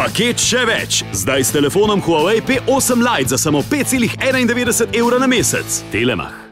Paket še več. Zdaj s telefonom Huawei P8 Lite za samo 5,91 € na mesec. Telemach.